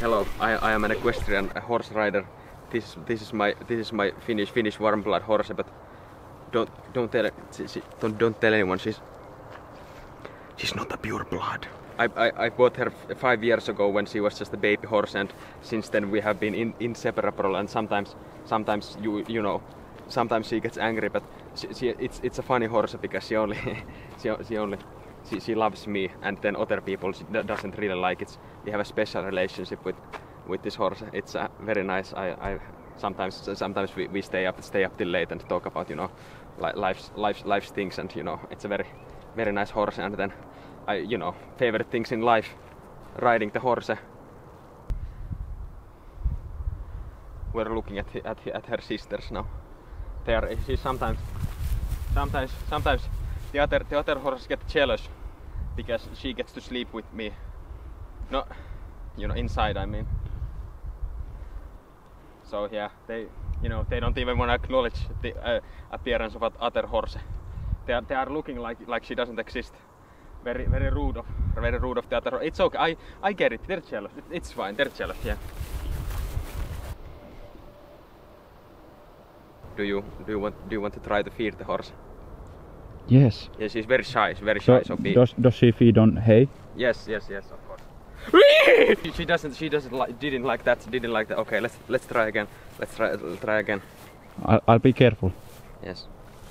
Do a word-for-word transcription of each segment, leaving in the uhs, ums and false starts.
Hello, I, I am an equestrian a horse rider. This this is my this is my Finnish Finnish warm blood horse, but don't don't tell she, she, don't don't tell anyone. She's she's not a pure blood. I, I I bought her five years ago when she was just a baby horse, and since then we have been in, inseparable. And sometimes sometimes you you know sometimes she gets angry, but she, she it's it's a funny horse because she only she, she only. She, she loves me, and then other people she doesn't really like it. We have a special relationship with with this horse. It's uh, very nice. I, I sometimes sometimes we, we stay up stay up till late and talk about you know li life's life's life's things, and you know it's a very very nice horse. And then I you know favorite things in life, riding the horse. We're looking at at at her sisters now. They are she sometimes sometimes sometimes. The other, the other horses get jealous because she gets to sleep with me. No, you know, inside. I mean. So yeah, they, you know, they don't even want to acknowledge the uh, appearance of other horse. They are, they are looking like like she doesn't exist. Very, very rude of, very rude of the other. It's okay. I, I get it. They're jealous. It's fine. They're jealous. Yeah. Do you, do you want, do you want to try to feed the horse? Yes. Yeah, she's very shy, very shy. So, so be... does does she feed on hay? Yes, yes, yes, of course. she doesn't, she doesn't like, didn't like that, didn't like that. Okay, let's let's try again. Let's try try again. I'll, I'll be careful. Yes.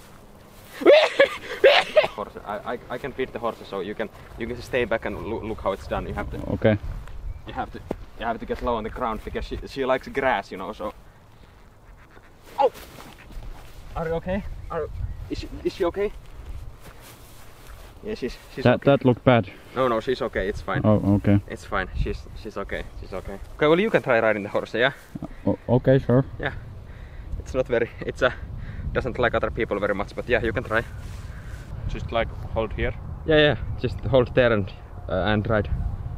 Horse, I, I I can feed the horses, so you can you can stay back and look, look how it's done. You have to. Okay. You have to you have to get low on the ground because she she likes grass, you know. So. Oh. Are you okay? Are is she, is she okay? Yeah, she's she's that okay. That looked bad. No, no, she's okay. It's fine. Oh, okay. It's fine. She's she's okay. She's okay. Okay, well you can try riding the horse, yeah. O okay, sure. Yeah. It's not very. It's a doesn't like other people very much, but yeah, you can try. Just like hold here. Yeah, yeah. Just hold there and uh, and ride.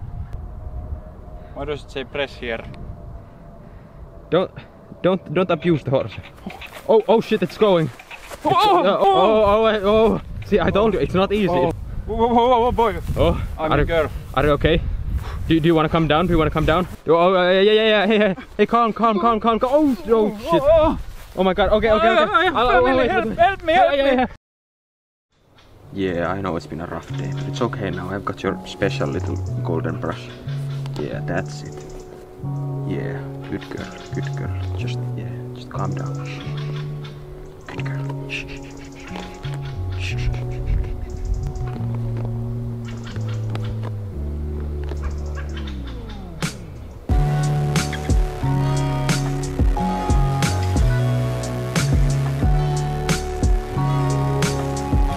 Why does it say press here? Don't don't don't abuse the horse. Oh oh shit! It's going. Oh, it's, oh, uh, oh, oh, oh, oh. See, I told you, it's not easy. Oh, oh, oh, oh boy. Oh, I'm are a you, girl. Are you okay? Do, do you want to come down? Do you want to come down? Oh, oh yeah, yeah, yeah, hey, hey, hey, calm, calm, calm, calm, calm. Oh, oh, shit. Oh my god, okay, okay, okay. Oh, oh, oh, help, help me, help yeah, yeah, me. Yeah. yeah, I know it's been a rough day, but it's okay now. I've got your special little golden brush. Yeah, that's it. Yeah, good girl, good girl. Just, yeah, just calm down.